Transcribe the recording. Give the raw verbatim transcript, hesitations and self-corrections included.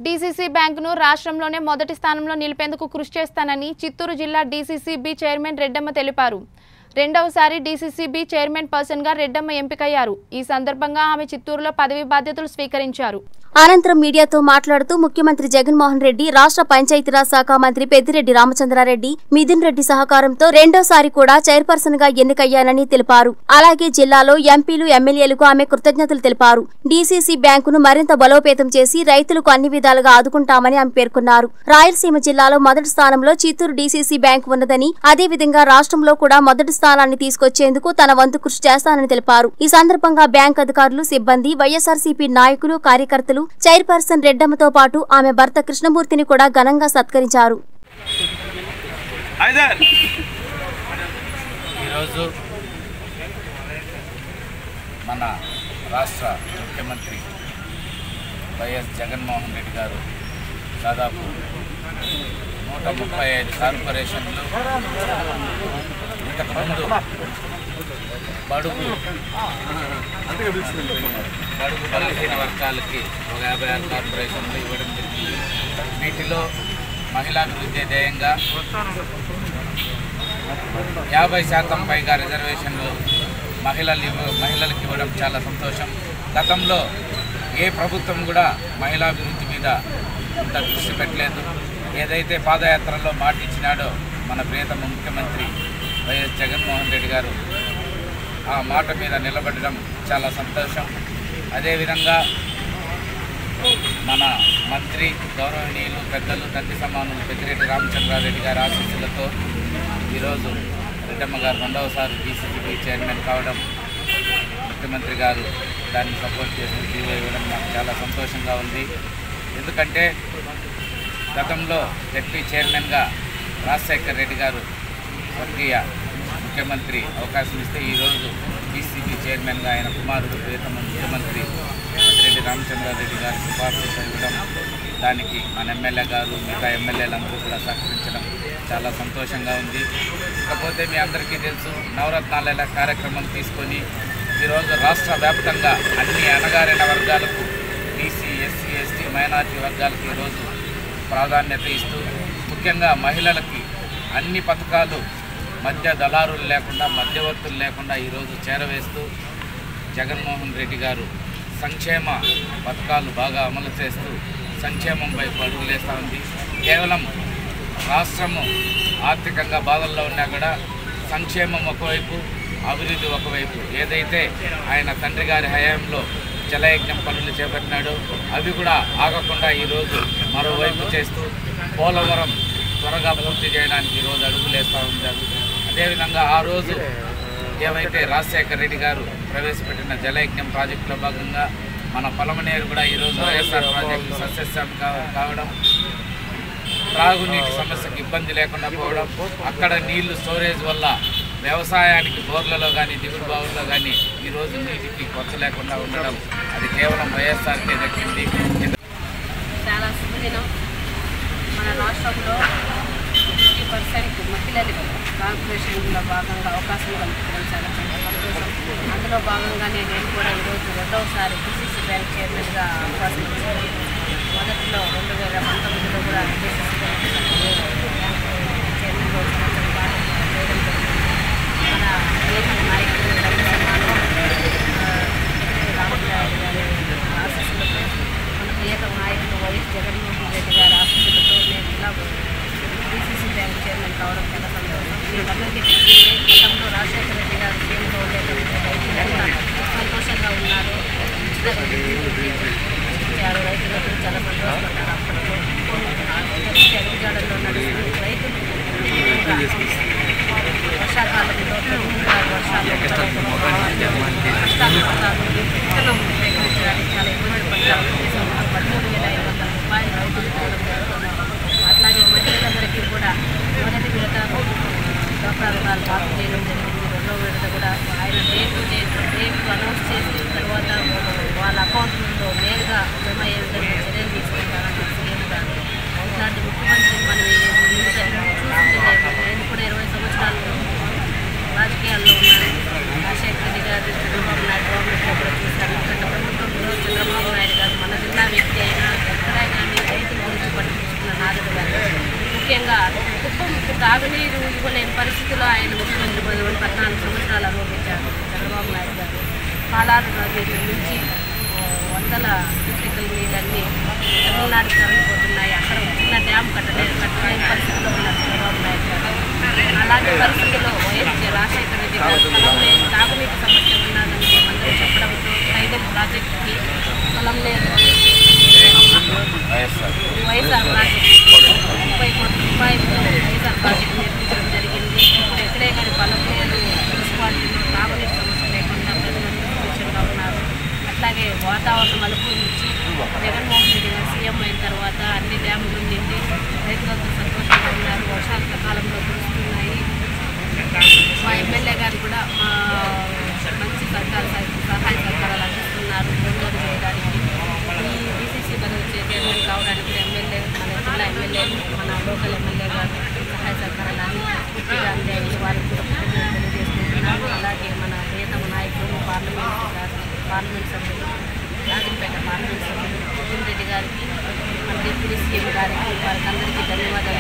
DCC బ్యాంకును రాష్ట్రంలోనే మొదటి స్థానంలో నిలిపేందుకు కృషి చేస్తానని చిత్తూరు జిల్లా డీసీసీబీ చైర్మన్ రెడ్డమ్మ తెలిపారు. రెండవసారి డీసీసీబీ చైర్మన్ పర్సన్ గా రెడ్డమ్మ ఎంపికయ్యారు. ఈ సందర్భంగా ఆమె చిత్తూరులో పదవి బాధ్యతలు స్వీకరించారు. అనంతరం మీడియాతో మాట్లాడుతూ ముఖ్యమంత్రి జగన్మోహన్ రెడ్డి, రాష్ట్ర పంచాయతీరాజ్ శాఖ మంత్రి పెద్దిరెడ్డి రామచంద్రారెడ్డి, మిథున్ రెడ్డి సహకారంతో రెండోసారి కూడా చైర్పర్సన్ గా ఎన్నికయ్యానని తెలిపారు. అలాగే జిల్లాలో ఎంపీలు, ఎమ్మెల్యేలకు ఆమె కృతజ్ఞతలు తెలిపారు. డీసీసీ బ్యాంకును మరింత బలోపేతం చేసి రైతులకు అన్ని విధాలుగా ఆదుకుంటామని ఆమె పేర్కొన్నారు. రాయలసీమ జిల్లాలో మొదటి స్థానంలో చిత్తూరు డీసీసీ బ్యాంకు ఉన్నదని, అదేవిధంగా రాష్ట్రంలో కూడా మొదటి స్థానాన్ని తీసుకొచ్చేందుకు తన వంతు కృషి చేస్తానని తెలిపారు. ఈ సందర్భంగా బ్యాంక్ అధికారులు, సిబ్బంది, వైఎస్ఆర్సీపీ నాయకులు, కార్యకర్తలు చైర్పర్సన్ రెడ్డమ్మతో పాటు ఆమె భర్త కృష్ణమూర్తిని కూడా ఘనంగా సత్కరించారు. ఈరోజు మన రాష్ట్ర ముఖ్యమంత్రి వైఎస్ జగన్మోహన్ రెడ్డి గారు దాదాపు నూట ముప్పై ఐదు కార్పొరేషన్లు, ఇంతకుముందు బడుగు బడుగు బలహీన వర్గాలకి ఒక యాభై ఆరు కార్పొరేషన్లు ఇవ్వడం జరిగింది. వీటిలో మహిళాభివృద్ధి ధ్యేయంగా యాభై శాతం పైగా రిజర్వేషన్లు మహిళలు మహిళలకు ఇవ్వడం చాలా సంతోషం. గతంలో ఏ ప్రభుత్వం కూడా మహిళాభివృద్ధి మీద ఇంత దృష్టి పెట్టలేదు. ఏదైతే పాదయాత్రలో మాట ఇచ్చినాడో మన ప్రియతమ ముఖ్యమంత్రి వైఎస్ జగన్మోహన్ రెడ్డి గారు ఆ మాట మీద నిలబడడం చాలా సంతోషం. అదేవిధంగా మన మంత్రి గౌరవనీయులు, పెద్దలు, తండ్రి సమానులు పెద్దిరెడ్డి రామచంద్రారెడ్డి గారి ఆశీస్సులతో ఈరోజు రెడ్డమ్మ గారు రెండవసారి డీసీసీబీ చైర్మన్ కావడం, ముఖ్యమంత్రి గారు దాన్ని సపోర్ట్ చేసి జీవో ఇవ్వడం నాకు చాలా సంతోషంగా ఉంది. ఎందుకంటే గతంలో డిప్యూటీ చైర్మన్గా రాజశేఖర్ రెడ్డి గారు స్వర్గీయ ముఖ్యమంత్రి అవకాశం ఇస్తే ఈరోజు డీసీబీ చైర్మన్గా ఆయన కుమారుడు ప్రియతమ ముఖ్యమంత్రి పెద్దిరెడ్డి రామచంద్రారెడ్డి గారు సిఫార్సు ఇవ్వడం, దానికి మన ఎమ్మెల్యే గారు, మిగతా ఎమ్మెల్యేలందరూ కూడా సహకరించడం చాలా సంతోషంగా ఉంది. ఇకపోతే మీ అందరికీ తెలుసు, నవరత్నాల కార్యక్రమం తీసుకొని ఈరోజు రాష్ట్ర వ్యాప్తంగా అన్ని అణగారిన వర్గాలకు, బీసీ, ఎస్సీ, ఎస్టీ, మైనార్టీ వర్గాలకు ఈరోజు ప్రాధాన్యత ఇస్తూ, ముఖ్యంగా మహిళలకి అన్ని పథకాలు మధ్య దళారులు లేకుండా, మధ్యవర్తులు లేకుండా ఈరోజు చేరవేస్తూ జగన్మోహన్ రెడ్డి గారు సంక్షేమ పథకాలు బాగా అమలు చేస్తూ సంక్షేమం వైపు అడుగులేస్తూ ఉంది. కేవలం రాష్ట్రము ఆర్థికంగా బాధల్లో ఉన్నా కూడా సంక్షేమం ఒకవైపు, అభివృద్ధి ఒకవైపు. ఏదైతే ఆయన తండ్రి గారి హయాంలో జలయజ్ఞం పనులు చేపట్టినాడో అవి కూడా ఆగకుండా ఈరోజు మరోవైపు చేస్తూ పోలవరం త్వరగా పూర్తి చేయడానికి ఈరోజు అడుగులేస్తూ ఉంటారు. అదేవిధంగా ఆ రోజు ఏవైతే రాజశేఖర రెడ్డి గారు ప్రవేశపెట్టిన జలయజ్ఞం ప్రాజెక్టులో భాగంగా మన పొలమనేరు కూడా ఈరోజు వైఎస్ఆర్ ప్రాజెక్టు సస్యశ్యామం కావడం, త్రాగునీటి సమస్యకు ఇబ్బంది లేకుండా పోవడం, అక్కడ నీళ్లు స్టోరేజ్ వల్ల వ్యవసాయానికి బోర్లలో కానీ, దిగుడు బావుల్లో కానీ ఈరోజు నీటికి కొత్త లేకుండా ఉండడం, అది కేవలం వైఎస్ఆర్కే దక్కింది. చాలా శుభదినం. మన రాష్ట్రంలో ఫిఫ్టీ పర్సెంట్ మహిళలకు కార్పొరేషన్లో భాగంగా అవకాశం కల్పించడం చాలా సంతోషం. అందులో భాగంగానే నేను కూడా ఈరోజు రెండవసారి డీసీసీ బ్యాంక్ చైర్మన్గా అవకాశం ఇచ్చాను. మొదట్లో రెండు వేల పంతొమ్మిదిలో కూడా డీసీసీ బ్యాంక్ చైర్మన్గా సంవత్సరం పాటు చేయడం జరిగింది. మన ఏపీ నాయకులు రామచంద్రారెడ్డి గారి ఆశీస్సులతో, మన ప్రియతమ నాయకులు వైఎస్ జగన్మోహన్ రెడ్డి గారి ఆశీస్సులతో నేను ఇలా డీసీసీ బ్యాంక్ చైర్మన్ కావడం చాలా సంతోషం. మీకందరికీ తెలిసిందే, గతంలో రాజశేఖర రెడ్డి గారు సీఎంగా ఉండేటప్పుడు రైతులు సంతోషంగా ఉన్నారు. ఇచ్చారు రైతులకు తాగునీరు ఇవ్వలేని పరిస్థితిలో ఆయన ముఖ్యమంత్రి పదవి పద్నాలుగు సంవత్సరాలు అనుభవించారు చంద్రబాబు నాయుడు గారు. కాలాలు నీళ్ళ నుంచి వందల క్యూసెక్కుల నీళ్ళన్నీ తమిళనాడు తరలిపోతున్నాయి. అక్కడ చిన్న డ్యామ్ కట్టలేదు కట్టలేని పరిస్థితిలో ఉన్నారు చంద్రబాబు నాయుడు గారు. అలాంటి పరిస్థితుల్లో వైఎస్ రాజశేఖర రెడ్డి గారు పొలంలో తాగునీటి సమస్య ఉన్నదని మేమందరూ చెప్పడంతో టైగర్ ప్రాజెక్టుకి పొలం లేదు వైఎస్ఆర్ ప్రాజెక్టు ముప్పై కోట్ల రూపాయలతో వైఎస్ఆర్ ప్రాజెక్టు నిర్మించడం జరిగింది. ఇప్పుడు ఎక్కడే కానీ పొలం లేదు, మున్సిపాలిటీలో తాగునీటి సమస్య లేకుండా ప్రజలందరూ సంతోషంగా ఉన్నారు. అట్లాగే వాతావరణం మలుపు నుంచి జగన్మోహన్ రెడ్డి గారు సీఎం అయిన తర్వాత అన్ని డ్యాములు నిండి రైతులంతా సంతోషంగా ఉన్నారు. వర్షాలు సకాలంలో కురుస్తున్నాయి. మా ఎమ్మెల్యే గారు కూడా మంచి సహకార సహాయ సహకారాలు అందిస్తున్నారు కొనుగోలు చేయడానికి. ఈ డీసీసీ పదవి చైర్మన్ కావడానికి కూడా ఎమ్మెల్యే మన జిల్లా ఎమ్మెల్యే మన లోకల్ ఎమ్మెల్యే గారు సహాయ సహకారాలు అన్ని పూర్తిగా అందాయి. వారికి కూడా కృతజ్ఞతలు తెలియజేసుకుంటున్నాము. అలాగే మన ప్రియతమ నాయకులు పార్లమెంట్ గారు పార్లమెంట్ సభ్యులు రాజంపేట పార్లమెంట్ సభ్యులు మిథున్ రెడ్డి గారికి మన డిప్యూటీ సీఎం గారికి వారికి అందరికీ ధన్యవాదాలు